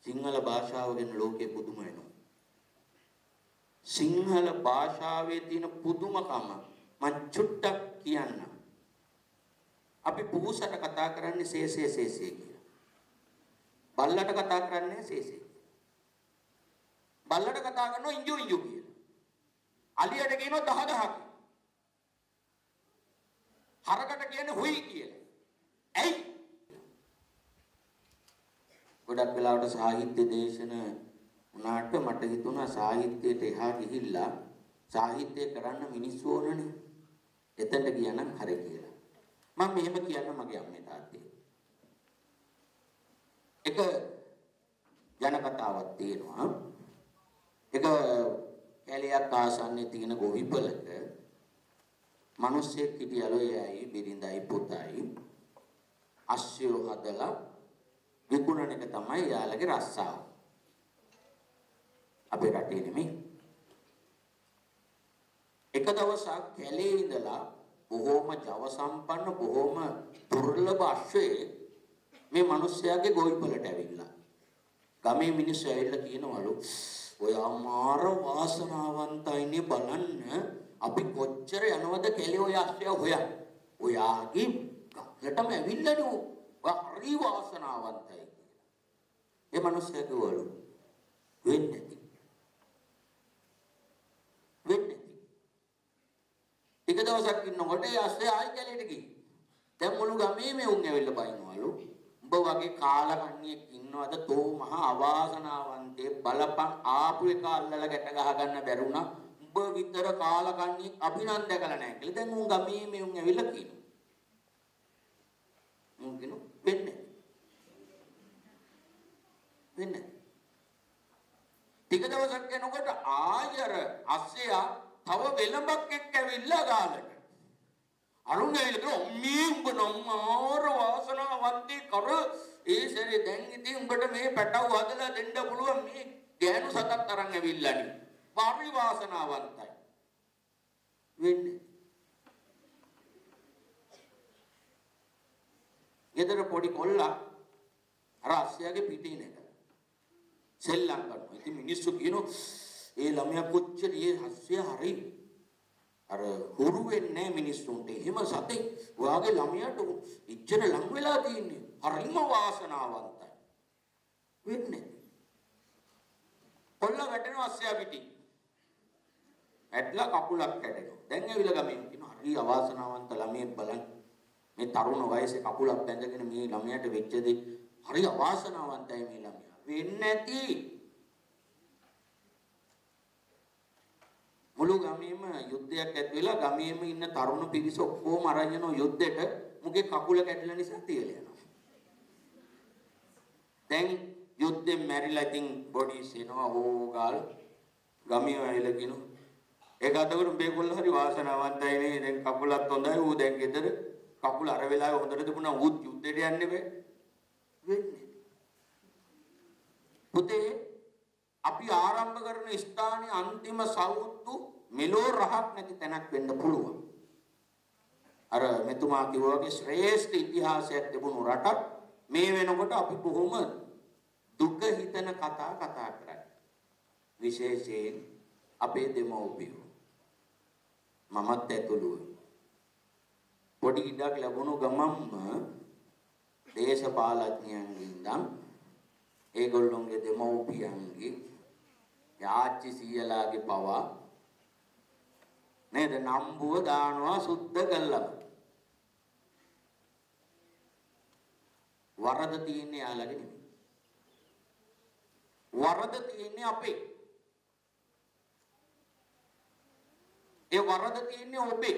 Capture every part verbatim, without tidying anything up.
සිංහල භාෂාව ගැන ලෝකේ පුදුම වෙනවා. සිංහල භාෂාවේ තියෙන පුදුමකම මං චුට්ටක් කියන්නම්. අපි පුහුසට කතා කරන්නේ සේසේ සේසේ කියලා. බල්ලට කතා කරන්නේ සේසේ. බල්ලට කතා කරනවා ඉංජු ඉංජු කියලා. අලියට කියනවා දහ දහ කියලා. හරකට කියන්නේ හුයි කියලා. ඇයි? ගොඩක් වෙලාවට සාහිත්‍ය දේශන උනාට මට හිතුණා සාහිත්‍යයට එහා ගිහිල්ලා සාහිත්‍ය කරන්න මිනිස්සු ඕනනේ. එතනට ගියානම් හරි කියලා. මම මෙහෙම කියන්න මගේ අම්මේ තාත්තේ. එක ජන කතාවක් තියෙනවා. එක කැලියක් ආසන්නයේ තියෙන ගොවිපලක මිනිස්සෙක් හිටියලු එයයි බිරිඳයි පුතයි අස්සයෝ හදලා විකුණන එක තමයි යාළගේ රස්සාව. අපේ රටේ නෙමෙයි. එක දවසක් කැලේ ඉඳලා බොහෝම ජව සම්පන්න බොහෝම දුර්ලභ අශ්වයේ මේ මිනිස්යාගේ ගොවිපලට ඇවිල්ලා. ගමේ මිනිස්සු ඇවිල්ලා කියනවලු ඔය අමාර වාසනාවන්තයිනේ බලන්න අපි කොච්චර යනවද කැලේ ඔය අශ්වය හොයන්න. ඔයාගේ ගමටම ඇවිල්ලානේ ඔය හරි වාසනාවන්තයි කියලා. ඒ මිනිස්සයා කිව්වලු වෙන්නේ නැති. වෙන්නේ නැති. එක දවසක් ඉන්නකොට ඒ අශ්වය ආයි කැලේට ගිහින්. දැන් මුළු ගමේ මේ උන් ඇවිල්ලා බයිනවලු. උඹ වගේ කාලකන්ණියෙක් ඉන්නවද තෝ මහා අවාසනාවන්තේ බලපන් ආපු එක අල්ලලා ගැට ගහ ගන්න බැරුණා. උඹ විතර කාලකන්ණියෙක් අපි නම් දැකලා නැහැ කියලා. දැන් උන් ගමේ මේ උන් ඇවිල්ලා කියනවා. උන් කියනවා වෙන්නේ. වෙන්නේ. ටික දවසක් යනකොට ආයර අස්සයා තව වෙලඹක් එක්ක ඇවිල්ලා ගාලට. අරුන් ඇවිල්ලා මේ උඹ නම් ආර වාසනාවන්තේ කර ඒ සැරේ දැන් ඉතින් උඹට මේ පැටව හදලා දෙන්න පුළුවන් මේ ගෑනු සතක් අරන් ඇවිල්ලානේ. පරි වාසනාවන්තයි. වෙන්නේ. ගෙදර පොඩි කොල්ලා අර අස්සයාගේ පිටින් එක සෙල්ලම් කරනවා. ඉතින් මිනිස්සු කියනවා ඒ ළමයා කොච්චර ඒ හස්සිය හරි අර හුරු වෙන්නේ මිනිස්සුන්ට. එහෙම සතේ ඔයාගේ ළමයාට ඉච්චර ලං වෙලා තින්නේ. හරිම වාසනාවන්තයි. වෙන්නේ. කොල්ල වැටෙනවා අස්සයා පිටින්. ඇట్లా කකුලක් කැඩෙනවා. දැන් ඇවිල්ලා ගමෙන් කියනවා හරි අවාසනාවන්ත ළමයෙක් බලන්න. මේ තරුණ වයසේ කකුලක් බැඳගෙන මේ ළමයාට වෙච්ච දේ හරි අවාසනාවන්තයි මේ ළමයා. වෙන්නේ නැති. මුළු ගමේම යුද්ධයක් ඇති වෙලා ගමේම ඉන්න තරුණ පිරිස ඔක්කොම අරන් යන යුද්ධෙට මුගේ කකුල කැඩලා නිසා තියලා යනවා. දැන් යුද්ධෙන් මැරිලා ඉතින් බොඩිස් එනවා ඕගාල් ගමේ ඇවිල්ලා කියනවා ඒක අතකට මේ කොල්ල හරි වාසනාවන්තයි නේ. දැන් කකුලත් හොඳයි ඌ දැන් ගෙදර කකුල අර වෙලාවේ හොඳට තිබුණා ඌත් යුද්ධෙට යන්නේ බෑ. වෙන්නේ. පුතේ අපි ආරම්භ කරන ස්ථානයේ අන්තිම සවුත්තු මෙලෝ රහක් නැති තැනක් වෙන්න පුළුවන්. අර මෙතුමා කිව්වා වගේ ශ්‍රේෂ්ඨ ඉතිහාසයක් තිබුණු රටක් මේ වෙනකොට අපි බොහොම දුක හිතන කතා කතා කරන්නේ. විශේෂයෙන් අපේ දෙමව්පියෝ. මමත් ඇතුළු. පොඩි ඉඩක් ලැබුණු ගමන්ම දේශපාලඥයන්ගෙන් ඉඳන් ඒගොල්ලොන්ගේ දෙමව්පියන්ගේ යාච්චි සීයලාගේ පවා නේද නම්බුව දානවා සුද්ධ කළා. වරද තියෙන්නේ යාළගේ නෙමෙයි. වරද තියෙන්නේ අපේ. ඒ වරද තියෙන්නේ ඔබේ.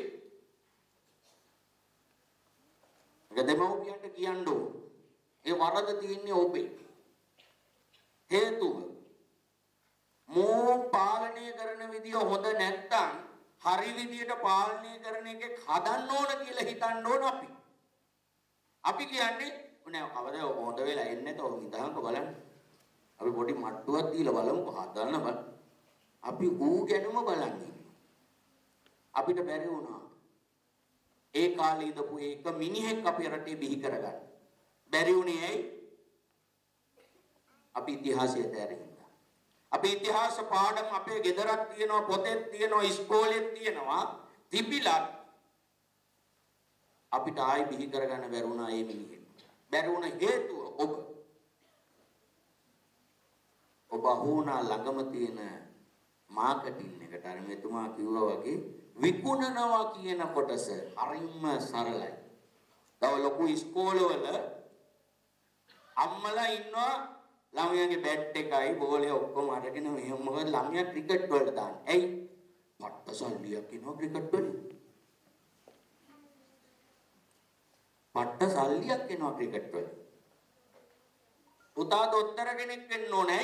ඒක දෙමව්පියන්ට කියන්න ඕන. ඒ වරද තියෙන්නේ ඔබේ. හේතුව මෝ පාලනය කරන විදිය හොඳ නැත්නම් හරි විදියට පාලනය කරන එකේ හදන්න ඕන කියලා හිතන්න ඕන අපි. අපි කියන්නේ නෑ කවදා හොඳ වෙලා එන්නේ නැතෝ නිදාංක බලන්න. අපි පොඩි මට්ටුවක් දීලා බලමුකෝ හදන්න බල. අපි ඌ ගැනම බලන්නේ. අපිට බැරි වුණා. ඒ කාලේ ඉඳපු එක මිනිහෙක් අපේ රටේ බිහි කරගන්න. බැරි වුණේ ඇයි? අපි ඉතිහාසයට ඇරින්දා. අපි ඉතිහාස පාඩම් අපේ ගෙදරක් තියෙනවා, පොතෙත් තියෙනවා, ඉස්කෝලෙත් තියෙනවා. තිබිලත් අපිට ආයි බිහි කරගන්න බැරුණා මේ මිනිහෙක්. බැරුණ හේතුව ඔබ. ඔබ අහුණා ළඟම තියෙන මාකටිං එකට අර මෙතුමා කිව්වා වගේ විකුණනවා කියන කොටස හරිම සරලයි. තව ලොකු ඉස්කෝලවල අම්මලා ඉන්නවා ළමයාගේ බැට් එකයි බෝලේ ඔක්කොම අරගෙන මෙහෙම මොකද ළමයා ක්‍රිකට් වලට දාන්නේ. ඇයි? පට්ට සල්ලියක් එනවා ක්‍රිකට් වලින්. පට්ට සල්ලියක් එනවා ක්‍රිකට් වලින්. පුතා දොස්තර කෙනෙක් වෙන්න ඕනේ.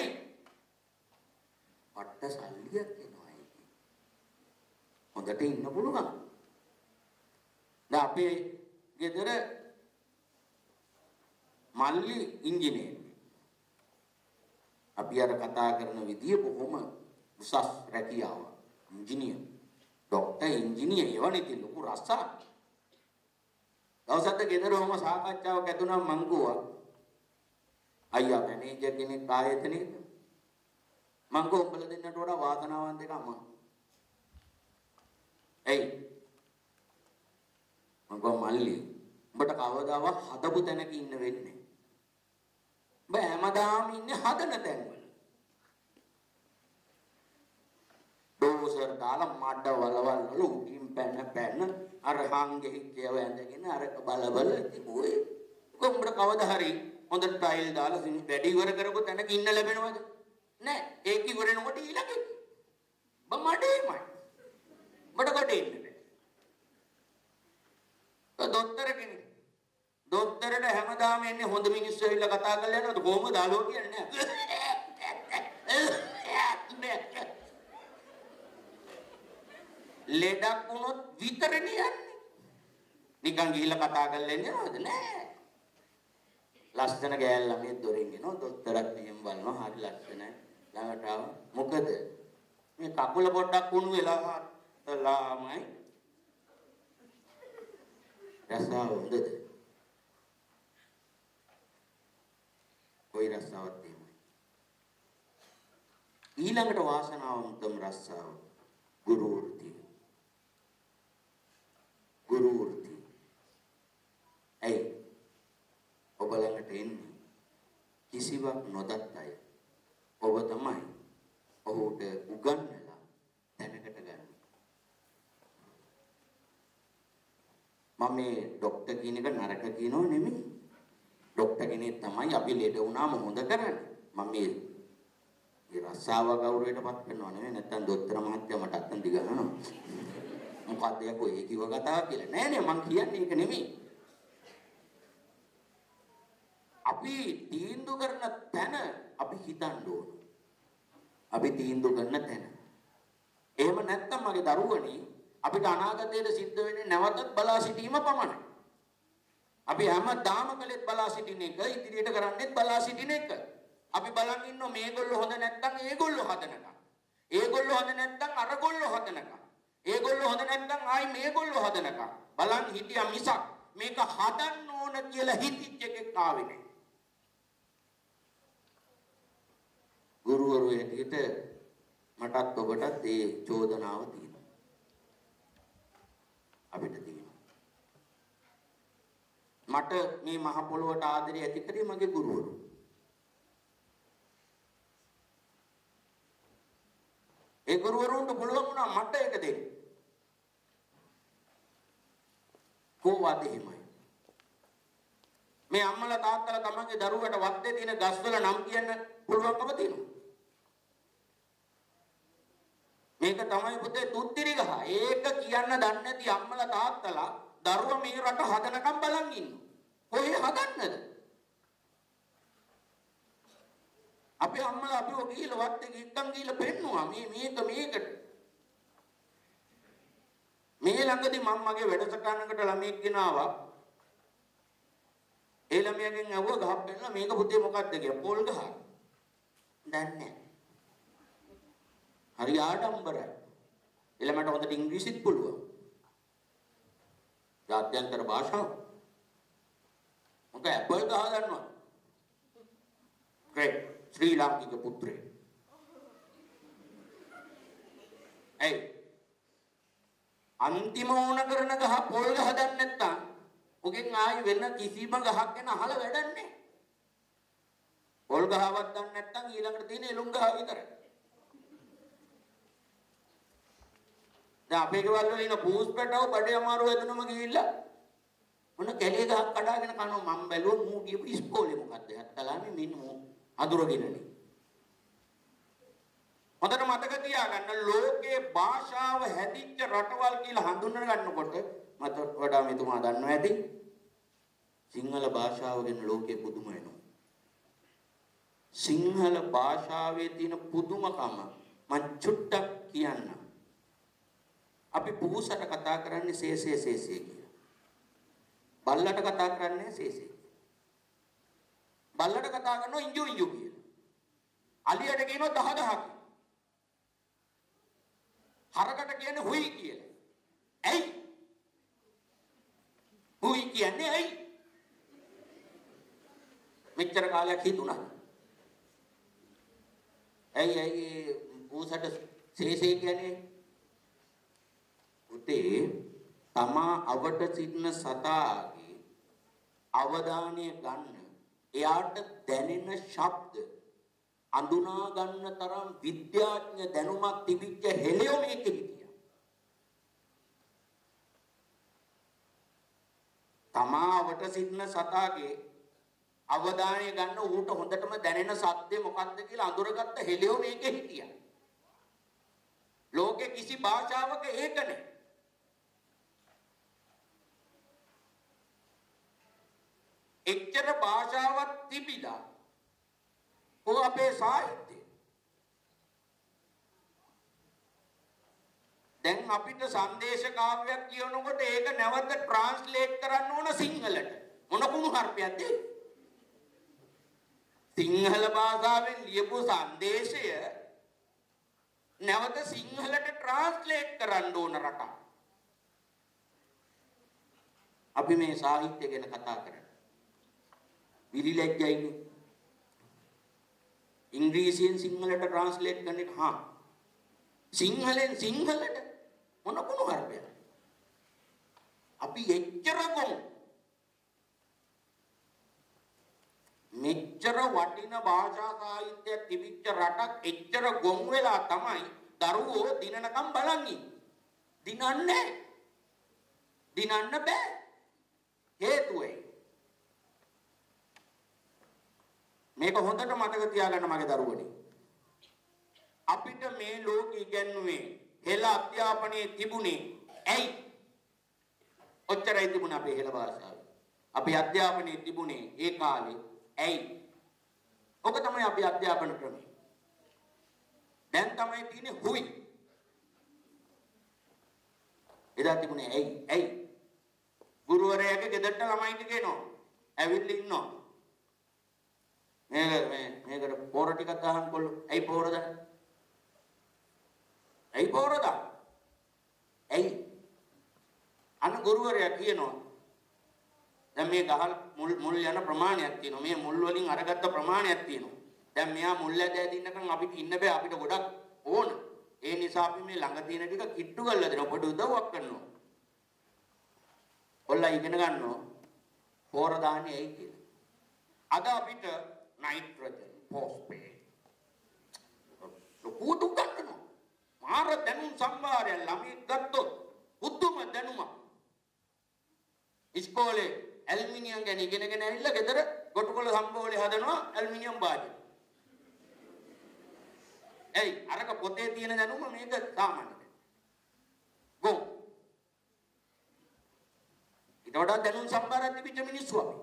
පට්ට සල්ලියක් එනවා ඒක. හොඳට ඉන්න පුළුවන්. දැන් අපේ ගෙදර මල්ලි ඉංජිනේරු. අපි අර කතා කරන විදිය බොහොම උසස් රැකියාව. ඉංජිනේරු. ડોක්ටර් ඉංජිනේරු එවනිති ලොකු රස්සා. දවසක් ගෙදර වම සාකච්ඡාවක් ඇතුණා මං ගෝවා. අයියා මැනේජර් කෙනෙක් ආයතනයේද? මං ගෝ උඹලා දෙන්නට වඩා වාසනාවන්ත එකක් මම. එයි මං ගෝ මල්ලි උඹට කවදාවත් හදපු තැනක ඉන්න වෙන්නේ. උඹ හැමදාම ඉන්නේ හදන තැන්වල. දෝසර් දාලා මඩ වලවල් වල උඩින් පැන පැන අර හංගෙ හිටියව ඇඳගෙන අරක බල බල ඉතින් ඔය උඹට කවදා හරි හොඳ ටයිල් දාලා සිමි වැඩි ඉවර කරපු තැනක ඉන්න ලැබෙනවද? නෑ. ඒක ඉවරනකොට ඊළඟ බමඩේමයි. මඩ කොට ඉන්නේ. දොස්තර කෙනෙක්. දොස්තරට හැමදාම එන්නේ හොඳ මිනිස්සු ඇවිල්ලා කතා කරලා යනවාද කොහොමද ආලෝ කියන්නේ නෑ. ලෙඩක් වුණොත් විතරනේ යන්නේ. නිකන් ගිහිල්ලා කතා කරලා එන්නේ නේද? නෑ. ලස්සන ගෑල් ළමයි දොරින් එනවා දොස්තරත් මෙහෙම බලනවා හරි ලස්සනයි. ළඟට ආව මොකද මේ කකුල පොඩ්ඩක් උණු වෙලා ලාමයි. රසාව හොඳද? කොයි රසාවක්ද මේ? ඊළඟට වාසනාවන්තම රසාව ගුරු වෘත්තිය. ගුරු වෘත්තිය. ඇයි ඔබ ළඟට එන්නේ කිසිවක් නොදත් අය. ඔබ තමයි ඔහුට උගන්වලා දැනකට ගන්න. මම මේ ડોක්ටර් කියන එක නරක කියනෝ නෙමෙයි. ડોක්ටර් කෙනෙක් තමයි අපි ලෙඩ වුණාම හොඳ කරන්නේ. මම මේ මේ රස්සාව ගෞරවයටපත් කරනවා නෙමෙයි. නැත්තම් දොස්තර මහත්තයා මට අත්තන් දිගනවා. මොකක්ද යකෝ ඒ කිව්ව කතාව කියලා. නෑ නේ මං කියන්නේ ඒක නෙමෙයි. අපි තීන්දුව කරන තැන අපි හිතන්න ඕන. අපි තීන්දුව කරන තැන. එහෙම නැත්නම් මගේ දරුවනි අපිට අනාගතයේ සිද්ධ වෙන්නේ නැවතත් බලා සිටීම පමණයි. අපි හැමදාම කළෙත් බලා සිටින එක, ඉදිරියට කරන්නේත් බලා සිටින එක. අපි බලන් ඉන්නෝ මේගොල්ලෝ හොඳ නැත්නම් ඒගොල්ලෝ හදනකම්. ඒගොල්ලෝ හොඳ නැත්නම් අරගොල්ලෝ හදනකම්. ඒගොල්ලෝ හොඳ නැත්නම් ආයි මේගොල්ලෝ හදනකම්. බලන් හිටියා මිසක් මේක හදන්න ඕන කියලා හිතිච්ච එකක් ආවේ නැහැ. ගුරුවරු හැටියට මටත් ඔබටත් ඒ චෝදනාව තියෙනවා. අපිට තියෙනවා. මට මේ මහ පොළොවට ආදරය ඇති කරේ මගේ ගුරුවරු. ඒ ගුරුවරුන්ට පුළුවන් වුණා මට ඒක දෙන්න. කොහොමද එහෙමයි? මේ අම්මලා තාත්තලා තමන්ගේ දරුවට වත්තේ තියෙන ගස්වල නම් කියන්න පුළුවන්කම තියෙනවා. මේක තමයි පුතේ තුත්තිරි ගහ. ඒක කියන්න දන්නේ නැති අම්මලා තාත්තලා දරුවා මේ රට හදනකම් බලන් ඉන්නවා. කොහේ හදන්නද? අපේ අම්මලා අපිව ගිහිල්ලා වත්තේ ගිහින් ගිහිල්ලා පෙන්නුවා මේ මේක මේකට. මේ ළඟදී මම මගේ වැඩසටහනකට ළමයෙක් ගෙනාවා. ඒ ළමයාගෙන් අහුවා ගහක් පෙන්නලා මේක පුතේ මොකක්ද කියලා. පොල් ගහ. දන්නේ නැහැ. හරි ආඩම්බරයි. ළමයට හොඳට ඉංග්‍රීසිත් පුළුවන්. ජාත්‍යන්තර භාෂාව. මොකද ඇපල් ගහ ගන්නවා. great. ශ්‍රී ලාංකික පුත්‍රයෙක්. ඇයි? අන්තිම ඕන කරන ගහ පොල් ගහ දන්නේ නැත්තම් ඔකෙන් ආයි වෙන කිසිම ගහක් ගැන අහලා වැඩක් නැහැ. පොල් ගහවත් දන්නේ නැත්තම් ඊළඟට තියෙන එළුම් ගහ විතරයි. දැන් අපේ ගෙවල් වල ඉන්න පූස් පැටව බඩේ අමාරු වෙනම ගිහිල්ලා මොන කැලේ ගහක් කඩාගෙන කනවා. මම බැලුවා මූ ගියපු ඉස්කෝලේ මොකද්ද හත්තලානේ මෙන්න මූ අඳුරගෙනනේ. හොඳට මතක තියාගන්න ලෝකේ භාෂාව හැදිච්ච රටවල් කියලා හඳුන්වන ගන්නකොට මට වඩා මෙතුමා දන්නවා ඇති සිංහල භාෂාව ගැන ලෝකේ පුදුම වෙනවා. සිංහල භාෂාවේ තියෙන පුදුමකම මං චුට්ටක් කියන්න. අපි පුහුසට කතා කරන්නේ සේසේ සේසේ කියලා. බල්ලට කතා කරන්නේ සේසේ. බල්ලට කතා කරනවා ඉංජු ඉංජු කියලා. අලියට කියනවා දහ දහ කියලා. හරකට කියන්නේ හුයි කියලා. ඇයි? හුයි කියන්නේ ඇයි? මෙච්චර කාලයක් හිතුණා. ඇයි ඇයි පුහුසට සේසේ කියන්නේ? උතේ තමා අවට සිටින සතාගේ අවධානය ගන්න එයාට දැනෙන ශබ්ද අඳුනා ගන්න තරම් විද්‍යාඥ දැනුමක් තිබිච්ච හෙළියෝ මේකේ හිටියා. තමා අවට සිටින සතාගේ අවධානය ගන්න ඌට හොඳටම දැනෙන සද්දේ මොකක්ද කියලා අඳුරගත්ත හෙළියෝ මේකේ හිටියා. ලෝකේ කිසි භාෂාවක ඒක නැහැ. එච්චර භාෂාවක් තිබිලා ඔය අපේ සාහිත්‍යය දැන් අපිට සංදේශ කාව්‍යයක් කියනකොට ඒක නැවත ට්‍රාන්ස්ලේට් කරන්න ඕන සිංහලට. මොන කුණු හර්පයක්ද? සිංහල භාෂාවෙන් ලියපු සංදේශය නැවත සිංහලට ට්‍රාන්ස්ලේට් කරන්න ඕන රටක්. අපි මේ සාහිත්‍ය ගැන කතා කරන්නේ විලිලැජ්ජයිනේ. ඉංග්‍රීසියෙන් සිංහලට ට්‍රාන්ස්ලේට් කරන එක හා සිංහලෙන් සිංහලට මොන කුණු හර්පයක්ද? අපි එච්චර ගොන් මෙච්චර වටින භාෂා සාහිත්‍යයක් තිබිච්ච රටක් එච්චර ගොන් වෙලා තමයි දරුවෝ දිනනකම් බලන් ඉන්නේ. දිනන්නේ දිනන්න බෑ. හේතුව ඒ මේක හොඳට මතක තියාගන්න මගේ දරුවනේ. අපිට මේ ලෝකෙ ඉගෙනුවේ හෙළ අධ්‍යාපනයේ තිබුණේ ඇයි? ඔච්චරයි තිබුණේ අපේ හෙළ භාෂාව. අපේ අධ්‍යාපනයේ තිබුණේ ඒ කාලේ ඇයි? ඔක තමයි අපේ අධ්‍යාපන ක්‍රමය. දැන් තමයි තියෙන්නේ හුයි. එදා තිබුණේ ඇයි? ඇයි? ගුරුවරයාගේ ගෙදරට ළමයින්ට කියනවා ඇවිල්ලා ඉන්නවා. මේක මේ මේකට පොර ටිකක් ගහන් කොල්ල. ඇයි පොර දාන්නේ? ඇයි පොර දාන්නේ? ඇයි? අන්න ගුරුවරයා කියනවා දැන් මේ ගහල් මුල් මුල් යන ප්‍රමාණයක් තියෙනවා. මේ මුල් වලින් අරගත්ත ප්‍රමාණයක් තියෙනවා. දැන් මෙයා මුල් ඇද ඇදින්නකම් අපිට ඉන්න බෑ. අපිට ගොඩක් ඕන. ඒ නිසා අපි මේ ළඟ තියෙන ටික කිට්ටු කරලා දෙනවා. පොඩි උදව්වක් කරනවා. ඔල්ලා ඉගෙන ගන්නවා පොර දාන්නේ ඇයි කියලා. අද අපිට නයිට්‍රජන් ෆොස්ෆේට් ලොකුට ගන්නවා. මාර දැනුම් සම්භාරය ළමයි ගත්තොත් බුද්ධම දැනුම. ඉස්කෝලේ ඇල්මිනියම් ගැන ඉගෙනගෙන ඇවිල්ලා ගෙදර ගොටුකොළ සම්බෝලේ හදනවා ඇල්මිනියම් බාජි. එයි අරක පොතේ තියෙන දැනුම මේක සාමාන්‍යද? ගෝ. ඊට වඩා දැනුම් සම්භාරය තිබිච්ච මිනිස්සු අපි.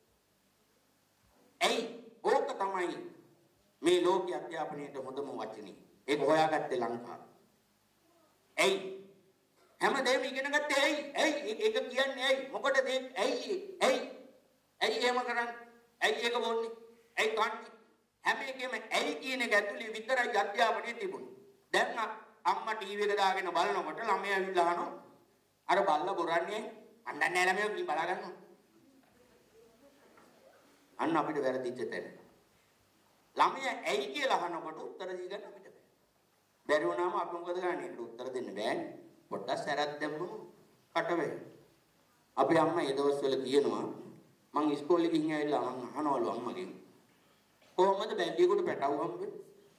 එයි ඕක තමයි මේ ලෝක අධ්‍යාපනයේ හොඳම වචනේ. ඒක හොයාගත්තේ ලංකාව. එයි හැමදේම ඉගෙන ගත්තේ ඇයි? ඇයි ඒක කියන්නේ ඇයි? මොකටද ඒ ඇයි? ඇයි? ඇයි එහෙම කරන්නේ? ඇයි ඒක බොන්නේ? ඇයි කන්නේ? හැම එකෙම ඇයි කියන එක ඇතුලේ විතරයි අධ්‍යාපනයේ තිබුණේ. දැන් අම්මා ටීවී එක දාගෙන බලනකොට ළමයා ඇවිල්ලා අහනවා අර බල්ලා බොරන්නේ මන් දන්නේ නැහැ ළමයා කී බලා ගන්නවා. අන්න අපිට වැරදිච්ච තැන. ළමයා ඇයි කියලා අහනකොට උත්තර දී ගන්න අපිට බෑ. බැරි වුණාම අපි මොකද කරන්නේ? ඒකට උත්තර දෙන්න බෑනේ. පොඩ්ඩක් සැරක් දැම්මම කට වෙයි. අපේ අම්මා ඒ දවස්වල කියනවා මං ඉස්කෝලේ ගිහින් ඇවිල්ලා මං අහනවලු අම්මගෙන් කොහොමද බැංගියකට පැටව හම්බෙන්නේ?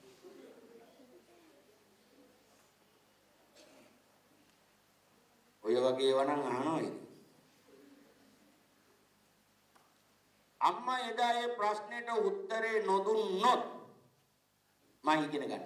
ඔය වගේ ඒවා නම් අහනවා ඉතින්. අම්මා එදා ඒ ප්‍රශ්නෙට උත්තරේ නොදුන්නොත් මම ඉගෙන ගන්න.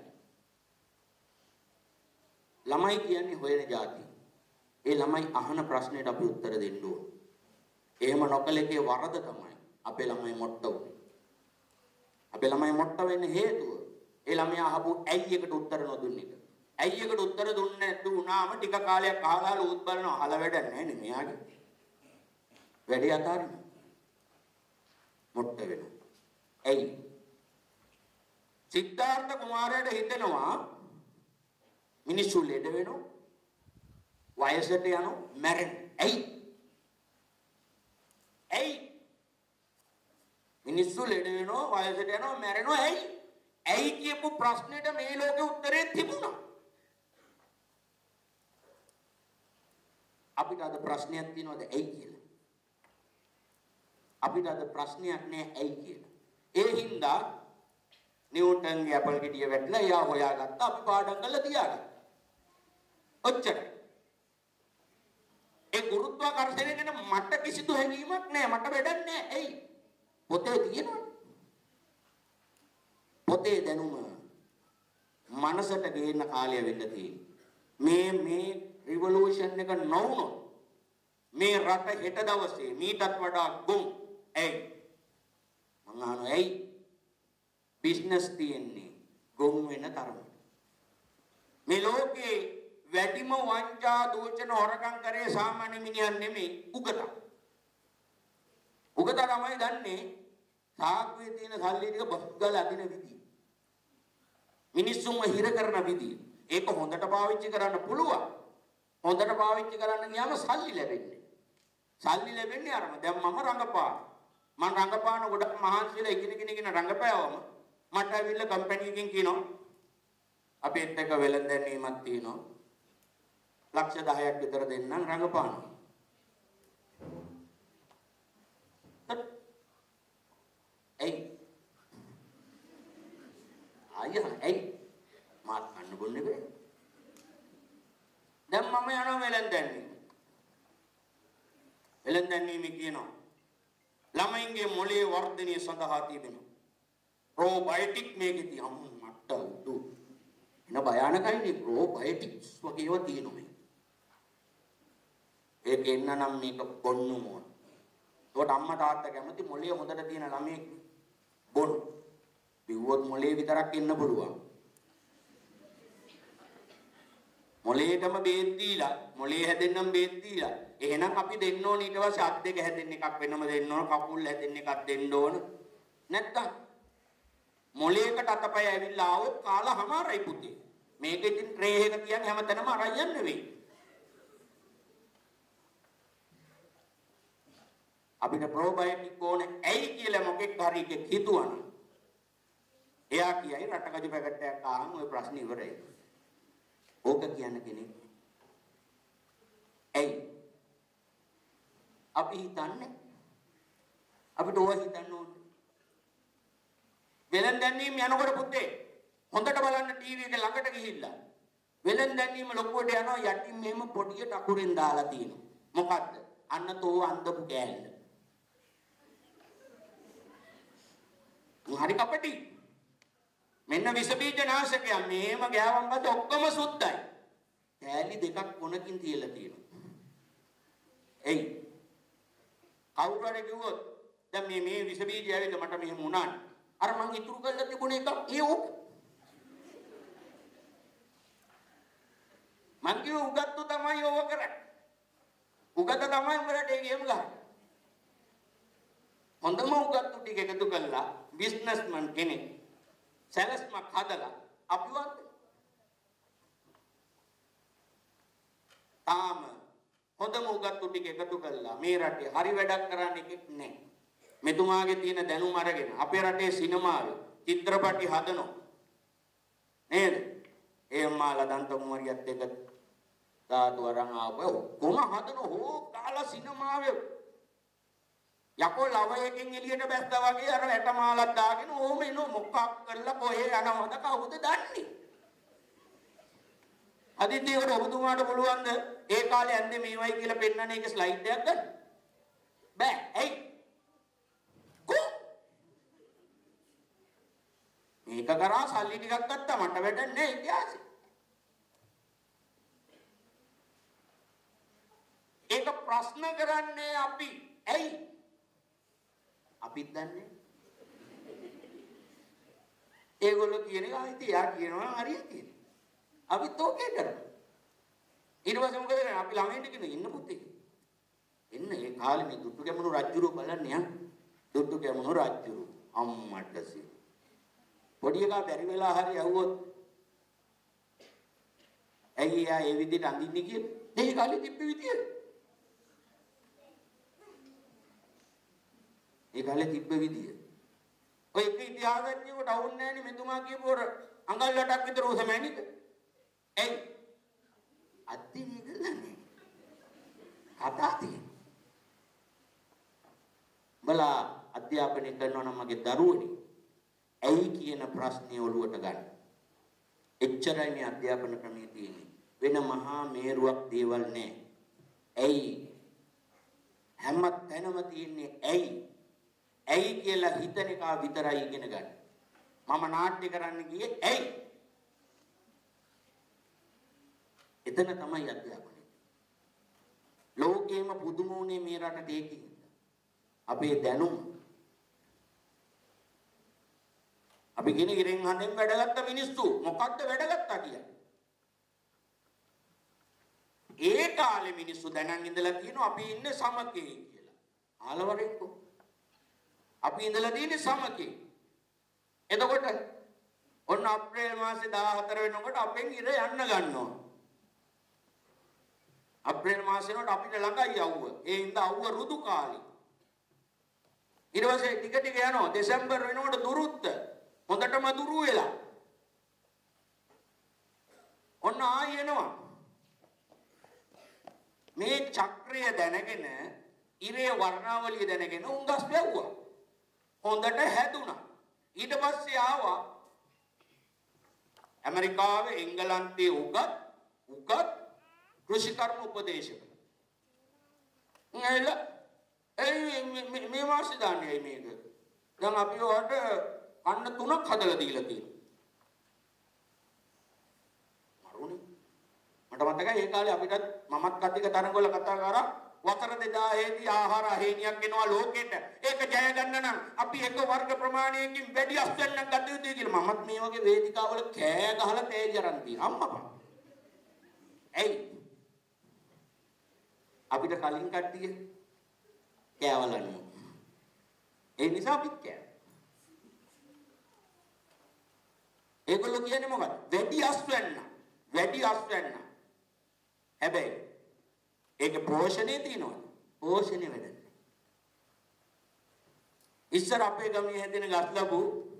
ළමයි කියන්නේ හොයන જાති. ඒ ළමයි අහන ප්‍රශ්නෙට අපි උත්තර දෙන්න ඕන. එහෙම නොකලකේ වරද තමයි අපේ ළමයි මොට්ට උනේ. අපේ ළමයි මොට්ට වෙන්න හේතුව ඒ ළමයා අහපු ඇයි එකට උත්තර නොදුන්න එක. ඇයි එකට උත්තර දුන්නේ නැතු වුණාම ටික කාලයක් අහලා ලූත් බලනවා. අහලා වැඩක් නැහැ නේ මෙයාගේ. වැඩි අතාරින්න. මොට්ට වෙනවා. ඇයි? සිද්ධාර්ථ කුමාරයාට හිතෙනවා මිනිස්සු ලෙඩ වෙනවා. වයසට යනවා, මැරෙනවා. ඇයි? ඇයි? මිනිස්සු ලෙඩ වෙනවා, වයසට යනවා, මැරෙනවා. ඇයි? ඇයි කියපු ප්‍රශ්නෙට මේ ලෝකේ උත්තරේ තිබුණා. අපිට අද ප්‍රශ්නයක් තියෙනවද ඇයි කියලා? අපිට අද ප්‍රශ්නයක් නෑ ඇයි කියලා. ඒ හින්දා නිව්ටන්ගේ ඇපල් ගෙඩිය වැටලා එයා හොයාගත්තා අපි පාඩම් කරලා තියාගත්තා. ඔච්චරයි. ඒ ගුරුත්වාකර්ෂණය ගැන මට කිසිදු හැඟීමක් නෑ. මට වැඩක් නෑ. ඇයි? පොතේ තියෙනවනේ. පොතේ දැනුම මනසට ගේන්න කාලය වෙන්න තියෙන්නේ. මේ මේ රිවොලූෂන් එක නොවුනොත් මේ රට හෙට දවසේ මීටත් වඩා ගොම්. ඇයි? මං අහනවා ඇයි? බිස්නස් තියෙන්නේ ගොම් වෙන තරමට. මේ ලෝකේ වැඩිම වංචා දූෂණ හොරකම් කරේ සාමාන්‍ය මිනිහන් නෙමෙයි උගතා. උගතා තමයි දන්නේ සාක්කුවේ තියෙන සල්ලි ටික බක්ගල අදින විදිය. මිනිස්සුන්ව හිර කරන විදිය. ඒක හොඳට පාවිච්චි කරන්න පුළුවන්. හොඳට පාවිච්චි කරන්න ගියාම සල්ලි ලැබෙන්නේ. සල්ලි ලැබෙන්නේ අරම. දැන් මම රංගපාන. මම රංගපාන ගොඩක් මහන්සියලා ඉගෙන ඉගෙන ඉගෙන රංගපෑවම මට ඇවිල්ලා කම්පැනි එකකින් කියනවා අපිත් එක්ක වෙළඳ දැන්වීමක් තියෙනවා. ලක්ෂ දහයක් විතර දෙන්නම් රංගපානවා. ඇයි? අයියා ඇයි? මාත් කන්න බොන්නේ බෑ. දැන් මම යනවා වෙළඳ දැන්වීම. වෙළඳ දැන්වීම කියනවා ළමයින්ගේ මොළයේ වර්ධනය සඳහා තිබෙනවා ප්‍රෝබයොටික් මේකේ තියම් මට උඩු එන භයානකයිනේ ප්‍රෝබයොටික්ස් වගේ ඒවා තියෙනවා මේ. ඒක එන්න නම් මේක බොන්න ඕන. ඒකට අම්මා තාත්තා කැමති මොළයේ හොඳට තියෙන ළමයෙක් බොන්න. බිව්වොත් මොළයේ විතරක් ඉන්න පුළුවන්. මොළයටම බේත් දීලා මොළේ හැදෙන්නම් බේත් දීලා එහෙනම් අපි දෙන්න ඕන ඊට පස්සේ අත් දෙක හැදෙන්න එකක් වෙනම දෙන්න ඕන කකුල් හැදෙන්න එකක් දෙන්න ඕන නැත්තම් මොළයකට අතපය ඇවිල්ලා ආවොත් කාලා හමාරයි පුතේ මේක ඉතින් ට්‍රේ එක තියන් හැමතැනම අරන් යන්න වෙයි අපිට ප්‍රෝබයොටික් ඕනේ ඇයි කියලා මොකෙක් හරි එකක් හිතුවනම් එයා කියයි රටකජු පැකට් එකක් ආවම ওই ප්‍රශ්නේ ඉවරයි ඕක කියන කෙනෙක් ඇයි අපි හිතන්නේ අපිට ඕවා හිතන්න ඕනේ වෙලෙන් දැන්නීම යනකොට පුතේ හොඳට බලන්න ටීවී එක ළඟට ගිහිල්ලා වෙලෙන් දැන්නීම ලොකුවට යනවා යටින් මෙහෙම පොඩියට අකුරෙන් දාලා තියෙනවා මොකද්ද අන්න තෝ අන්දපු කෑල්ල හරි කපටි මෙන්න විස බීජ නාශකයක් මේම ගෑවම් බද ඔක්කොම සුද්ධයි. කෑලි දෙකක් කොනකින් තියලා තියෙනවා. එයි. කවුරු හරි කිව්වොත් දැන් මේ මේ විස බීජය ඇවිල්ලා මට මෙහෙම වුණානේ. අර මං ඉතුරු කරලා තිබුණ එක ඒ ඕක. මං කිව්ව උගත්තු තමයි ඕක කරන්නේ. උගත තමයි උඹලට ඒ ගේම් ගහන්නේ. හොඳම උගත්තු ටික එකතු කළා බිස්නස්මන් කෙනෙක්. සැලස්මක් හදලා අපිවත් තාම හොඳම උගත්තු ටික එකතු කළා මේ රටේ හරි වැඩක් කරන්න එකෙක් නැහැ. මෙතුමාගේ තියෙන දැනුම අරගෙන අපේ රටේ සිනමාවේ චිත්‍රපටි හදනවා. නේද? ඒ මාලා දන්ත කුමාරියත් එක්ක දාතු අරන් ආපහු කොම හදන හෝ කාලා සිනමාවේ යකෝ ලවයකින් එළියට බැස්සා වගේ අර ඇට මාලක් දාගෙන ඕම එන මොකක් කරලා කොහේ යනවද කවුද දන්නේ? අදිටියට ඔබතුමාට පුළුවන්ද ඒ කාලේ ඇන්දේ මේවයි කියලා පෙන්නන එක ස්ලයිඩ් එකක් ගන්න? බෑ. ඇයි? කො මේක කරා සල්ලි ටිකක් ගත්තා මට වැඩක් නෑ ඉතිහාසෙ. ඒක ප්‍රශ්න කරන්නේ අපි. ඇයි? අපිත් දන්නේ. ඒගොල්ලෝ කියන එක ආයිත් යා කියනවා හරියට කියනවා. අපිත් ඕකේ කරනවා. ඊට පස්සේ මොකද කරන්නේ? අපි ළමයින්ට කියන ඉන්න පුතේ. එන්න ඒ කාලේ මේ දුට්ටු ගැමුණු රජුරෝ බලන්න යන්න. දුට්ටු ගැමුණු රජුරෝ අම්මට සී. පොඩි එකා බැරි වෙලා හරි යවුවොත් ඇයි යා ඒ විදිහට අඳින්නේ කියලා. මේ කාලේ තිබ්බ විදිය. ඒ කාලේ තිබ්බ විදිය. ඔය එක ඉතිහාසඥයෙකුට අවුල් නැහැනේ මෙතුමා කියපුවර අඟල් අටක් විතර උස මැනික. ඇයි? අද්දිනේ ගලන්නේ. කතා තියෙන. බලා අධ්‍යාපනය කරනවා නම් මගේ දරුවනේ. ඇයි කියන ප්‍රශ්නේ ඔළුවට ගන්න. එච්චරයි මේ අධ්‍යාපන ක්‍රමයේ තියෙන්නේ. වෙන මහා මේරුවක් දේවල් නැහැ. ඇයි? හැම තැනම තියෙන්නේ ඇයි? ඇයි කියලා හිතන එක විතරයි ඉගෙන ගන්න. මම නාට්‍ය කරන්න ගියේ ඇයි? එතන තමයි අධ්‍යාපනය. ලෝකේම පුදුම වුණේ මේ රටට ඒකින්. අපේ දැනුම අපි කෙනෙක් ඉරෙන් හඳෙන් වැඩගත්ත මිනිස්සු මොකක්ද වැඩගත්තා කියන්නේ? ඒ කාලේ මිනිස්සු දැනන් ඉඳලා කියනවා අපි ඉන්නේ සමකේ කියලා. ආලවරෙන්කෝ. අපි ඉඳලා තියෙන්නේ සමකේ. එතකොට ඔන්න අප්‍රේල් මාසේ දාහතර වෙනකොට අපෙන් ඉර යන්න ගන්නවා. අප්‍රේල් මාසේ වලට අපිට ළඟයි අවුව. ඒ හින්දා අවුව රුදු කාලේ. ඊට පස්සේ ටික ටික යනවා දෙසැම්බර් වෙනකොට දුරුත්ත. හොඳටම දුරු වෙලා. ඔන්න ආයෙ එනවා. මේ චක්‍රය දැනගෙන ඉරේ වර්ණාවලිය දැනගෙන උංගස් වැව්වා. හොඳට හැදුනා. ඊට පස්සේ ආවා ඇමරිකාවේ එංගලන්තයේ උගත් උගත් කෘෂිකර්ම උපදේශක. නේද? ඒ මේ මාසේ දාන්නේ මේක. දැන් අපි ඔයාලට අන්න තුනක් හදලා දීලා තියෙනවා. මරුනේ. මට මතකයි ඒ කාලේ අපිට මමත් කතික තරඟවල කතා කරා වසර දෙදාහේ දී ආහාර හේනියක් එනවා ලෝකෙට. ඒක ජය ගන්න නම් අපි එක වර්ග ප්‍රමාණයකින් වැඩි අස්වැන්නක් ගත යුතුයි කියලා මමත් මේ වගේ වේදිකාවල කෑ ගහලා තේජ අරන් තියෙනවා. අම්මපා. ඇයි? අපිට කලින් කට්ටිය කෑවලන්නේ. ඒ නිසා අපිත් කෑවා. ඒගොල්ලෝ කියන්නේ මොකක්ද? වැඩි අස්වැන්න. වැඩි අස්වැන්න. හැබැයි ඒක පෝෂණය තියෙනවා. පෝෂණය වැඩක්. ඉස්සර අපේ ගමේ හැදෙන ගස් ලැබු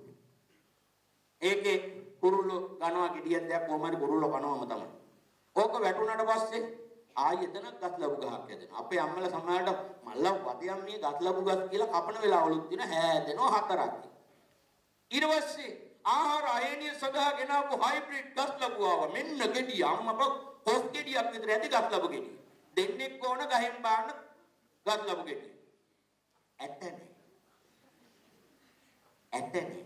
ඒකේ කුරුල්ලෝ කනවා ගෙඩියක් දැක් කොහම හරි කුරුල්ලෝ කනවම තමයි. ඕක වැටුණාට පස්සේ ආයෙ එතන ගස් ලැබු ගහක් හැදෙනවා. අපේ අම්මලා සමහරට මල්ල වදියම් මේ ගස් ලැබු ගස් කියලා කපන වෙලාවලුත් දින හැදෙනවා හතරක්. ඊට පස්සේ ආහාර අයනිය සඳහා ගෙනාවු හයිබ්‍රිඩ් ගස් ලැබු ආවා. මෙන්න ගෙඩිය අම්මප කොස් ගෙඩියක් විතර ඇති ගස් ලැබු ගෙඩිය. දෙන්නෙක් ඕන ගහෙන් බාන්න ගස් ලැබු ගෙඩිය. ඇත්තනේ. ඇත්තනේ.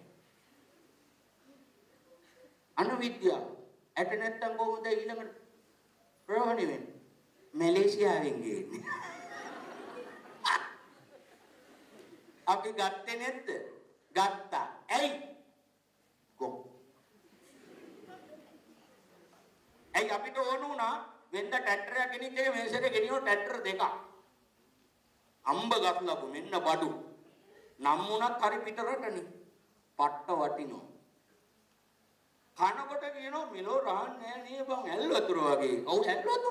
අනුවිද්‍යාව. ඇට නැත්තම් කොහොමද ඊළඟට ප්‍රෝහණය වෙන්නේ? මැලේසියාවෙන් ගේන්නේ. අපි ගත්තේ නැද්ද? ගත්තා. ඇයි? කො. ඇයි අපිට ඕන වුණා වෙන්ද ට්‍රැක්ටරයක් ගෙනිච්ච එක මේසෙට ගෙනියන ට්‍රැක්ටර දෙකක්. අම්බ ගස් ලැබු මෙන්න බඩු. නම් වුණත් හරි පිට රටනේ. පට්ට වටිනවා. කනකොට කියනවා මෙලෝ රහන්නේ නෑ නේ බං ඇල් වතුර වගේ. ඔව් ඇල් වතුර.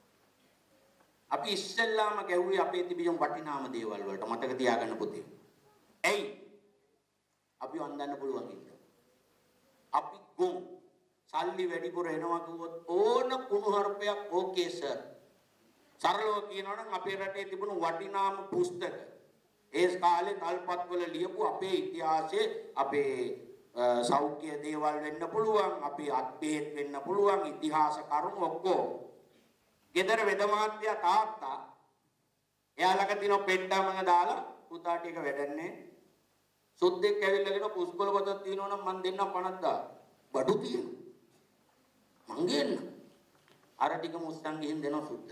අපි ඉස්සෙල්ලාම ගැව්වේ අපේ තිබියම් වටිනාම දේවල් වලට මතක තියාගන්න පුතේ. ඇයි? අපි වන්දන්න පුළුවන් ඉන්න. අපි ගොම් සල්ලි වැඩිපුර එනවා කිව්වොත් ඕන කුණුහරුපයක් ඕකේ සර්. සරලව කියනවා නම් අපේ රටේ තිබුණු වටිනාම පුස්තක ඒ කාලේ තල්පත් වල ලියපු අපේ ඉතිහාසයේ අපේ සෞඛ්‍ය දේවල් වෙන්න පුළුවන්, අපේ අත්බෙහෙත් වෙන්න පුළුවන්, ඉතිහාස කරුණු ඔක්කොම. ගෙදර වෙදමාත්‍යා තාත්තා එයාලක තියෙන පෙට්ටමන දාලා පුතාට එක වැඩන්නේ. සුද්දෙක් ඇවිල්ලාගෙන පුස්කොළ පොතක් තියෙනවා නම් මං දෙන්නම් පනක් දාලා. බඩු තියෙනවා. මං ගේන්න. අර ටික මුස්සන් ගිහින් දෙනවා සුද්දට.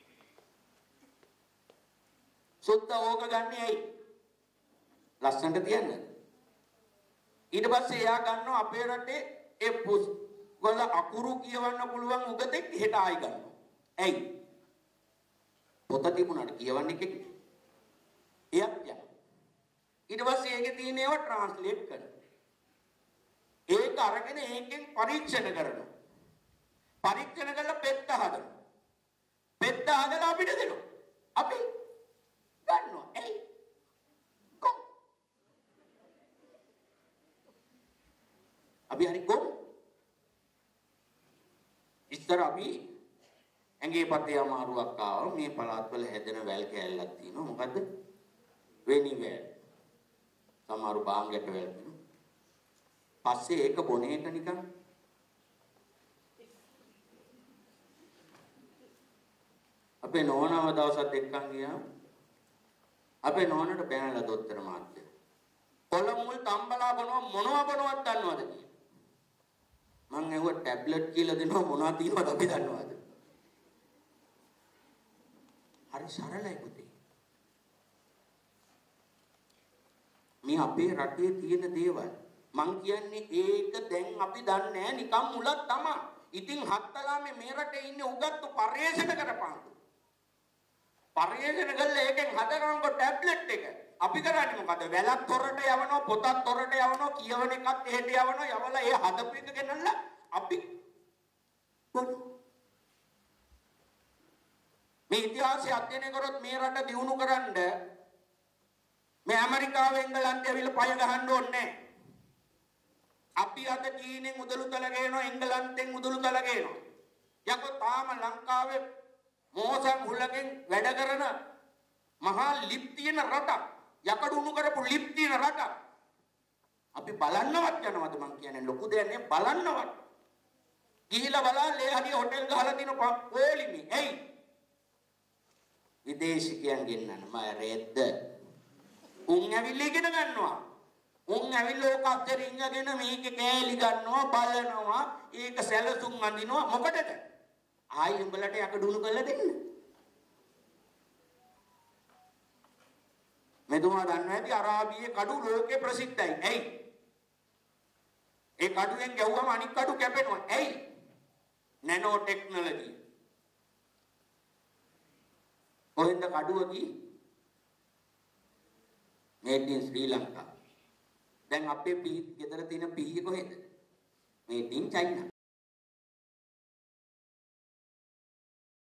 සුද්ද ඕක ගන්නේ ඇයි? ලස්සනට තියන්නේ. ඊට පස්සේ එයා ගන්නවා අපේ රටේ ඒ පුස්කොළ අකුරු කියවන්න පුළුවන් උගතෙක් හෙට ආයි ගන්නවා. ඇයි? පොත තිබුණාට කියවන්නේ කෙනෙක්. එයක් යනවා. ඊට පස්සේ ඒකේ තියෙන ඒවා ට්‍රාන්ස්ලේට් කරනවා. ඒක අරගෙන ඒකෙන් පරීක්ෂණ කරනවා. පරීක්ෂණ කරලා පෙත්ත හදනවා. පෙත්ත හදලා අපිට දෙනවා. අපි ගන්නවා. එයි. කොම්. අපි හරි කොම්. ඉස්සර අපි ඇඟේ පතේ අමාරුවක් ආවම මේ පළාත්වල හැදෙන වැල් කෑල්ලක් තියෙනවා. මොකද්ද? වෙනි වැල්. සමහර බාංගට වැල් වෙනවා. පස්සේ ඒක බොන එක නිකන් අපේ නෝනව දවසක් එක්කන් ගියා. අපේ නෝනට බෑනලා දොස්තර මාත්‍යා. කොළ මුල් තම්බලා බොනවා මොනවා බොනවත් දන්නවද කියලා. මං ඇහුවා ටැබ්ලට් කියලා දෙනවා මොනවා තියෙනවද අපි දන්නවද? හරි සරලයි පුතේ. මේ අපේ රටේ තියෙන දේවල් මං කියන්නේ ඒක දැන් අපි දන්නේ නැහැ නිකන් මුලක් තමයි. ඉතින් හත්තලා මේ මේ රටේ ඉන්නේ උගත්තු පරිේෂණ කරපාන්තු. පරිේෂණ කළා ඒකෙන් හදනකො ටැබ්ලට් එක. අපි කරන්නේ මොකද? වැලක් තොරට යවනවා, පොතක් තොරට යවනවා, කියවන එකත් එහෙට යවනවා, යවලා ඒ හදපු එක ගෙනල්ලා අපි මේ ඉතිහාසය අධ්‍යයනය කරොත් මේ රට දියුණු කරන්න මේ ඇමරිකාව එංගලන්තය ඇවිල්ලා පය ගහන්න ඕනේ නැහැ. අපි අද චීනෙන් උදළු තල ගේනවා, එංගලන්තෙන් උදළු තල ගේනවා. යකෝ තාම ලංකාවේ මෝසන් හුලකින් වැඩ කරන මහා ලිප් තියෙන රටක්, යකඩ උණු කරපු ලිප් තියෙන රටක්. අපි බලන්නවත් යනවද මං කියන්නේ ලොකු දෙයක් නේ බලන්නවත්. ගිහිලා බලන්න ලේ හරිය හොටෙල් ගහලා තියෙන පොලිමි. එයි විදේශිකයන් ගෙන්නන්න මම රෙද්ද. උන් ඇවිල්ලා ඉගෙන ගන්නවා. උන් ඇවිල්ලා ඕක අතර ඉංගගෙන මේක කෑලි ගන්නවා, බලනවා, ඒක සැලසුම් අඳිනවා. මොකටද? ආයි උඹලට යකඩ උණු කරලා දෙන්න. මෙතුමා දන්නවා ඇති අරාබියේ කඩු ලෝකේ ප්‍රසිද්ධයි. ඇයි? ඒ කඩුවෙන් ගැව්වම අනික් කඩු කැපෙනවා. ඇයි? Nano technology. කොහෙන්ද කඩුව ගියේ? made in Sri Lanka. දැන් අපේ පී ගෙදර තියෙන පීය කොහෙද? made in China.